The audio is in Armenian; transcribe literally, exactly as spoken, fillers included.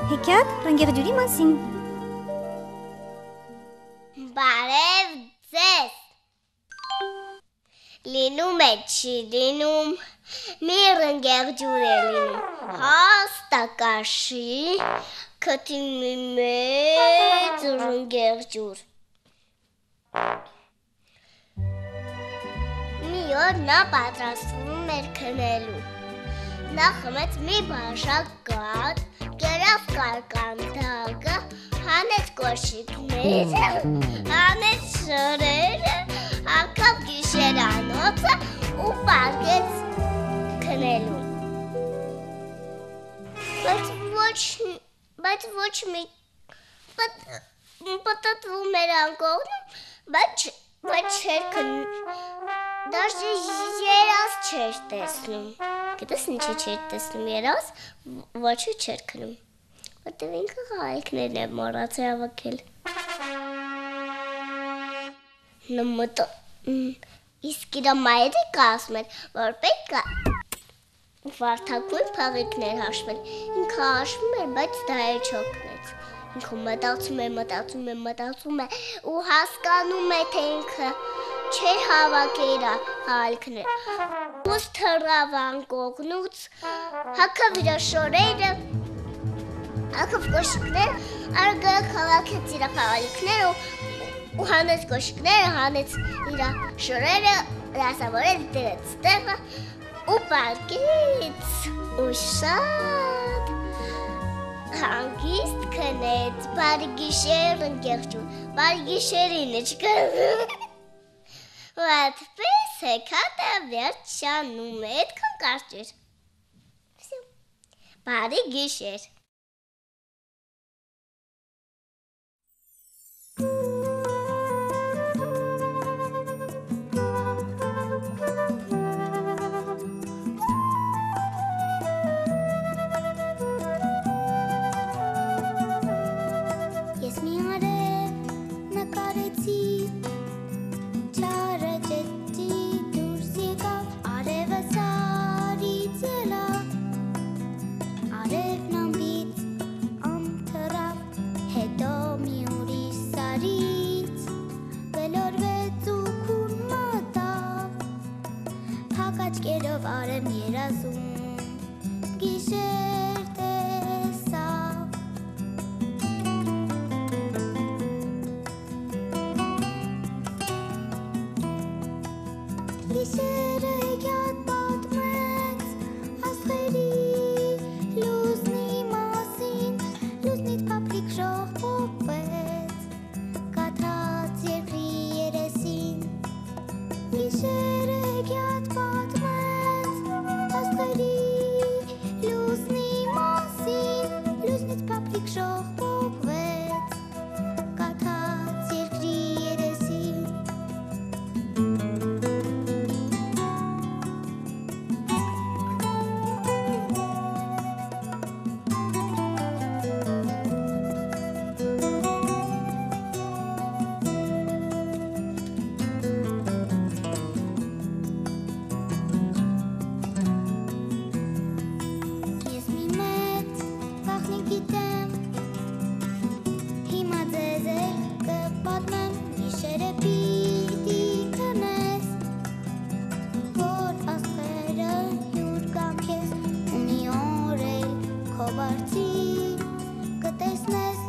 Հեքիաթ ռնգեղջյուրի մասին։ Բարև ձեզ։ Լինում է չի լինում, մի ռնգեղջյուր է լինում, հաստակաշի, քթին մի մեծ ռնգեղջյուր։ Մի օր նա պատրաստվում էր քնելու։ Նա խմեց մի բաժակ կաթ, կերավ կարկանդակը, հանեց կոշիկները, հանեց շորերը, հագավ գիշերանոցը ու պարգեց քնելու։ Բայց ոչ բայց ոչ մի պտտվում էր անկողնում, բայց բայց չէր քնում, դաժե երազ չէր տեսնում։ Գիտես ինչի չէր տեսնում երազ, ոչի չէր քնում, որտև ինքը խաղալիքներն է մոռացել հավաքել։ Նա մտա իսկ իր մայրիկը ասում էր, որ պետք է վարդագույն փաղիկներ հաշվել։ Ինքը հաշվում էր, բայց դա էլ չօգնեց։ Ինքը մտածում է, մտածում է, մտածում է ու հասկանում է, թե ինքը չէր հավաքել իր խաղալիքները։ Ոնց թռավ անկողնուց, հագավ իր շորերը, հագավ կոշիկները, արագ հավաքեց իր խաղալիքները ու հանեց կոշիկները, հանեց իր շորերը, դասավորեց, դրեց տեղը ու պարկեց ու շատ հանգիստ քնեց, բարի գիշեր ռնգեղջյուր, բարի գիշերին չկա։ Ու այդպես հեքիաթը վերջանում է, այդքան կարճ էր։ Բարի գիշեր։ Ես մի արև նկարեցի, չարը ջեջի դուրս եկավ, արևը սարից ելավ, արևն ամբից ամթռավ, հետո մի ուրիշ սարից գլորվեց ու քուն մտավ, փակ աչքերով արևն երազում, գիշեր տեսավ։ Գիշերը հեքիաթ պատմեց աստղերի լուսնի մասին, լուսնից փափլիկ շող պոկվեց, կաթած երկրի երեսին։ Գիշերը հեքիաթ պատմեց աստղերի լուսնի մասին, լուսնից փափլիկ շող պոկվեց, կաթած երկրի երեսին։ Ես մի մեծ գաղտնիք գիտեմ, հիմա ձեզ էլ կպատմեմ, գիշերը պիտի քնես, որ աստղերը հյուր գան քեզ, ու մի օր էլ քո բարձին կտեսնես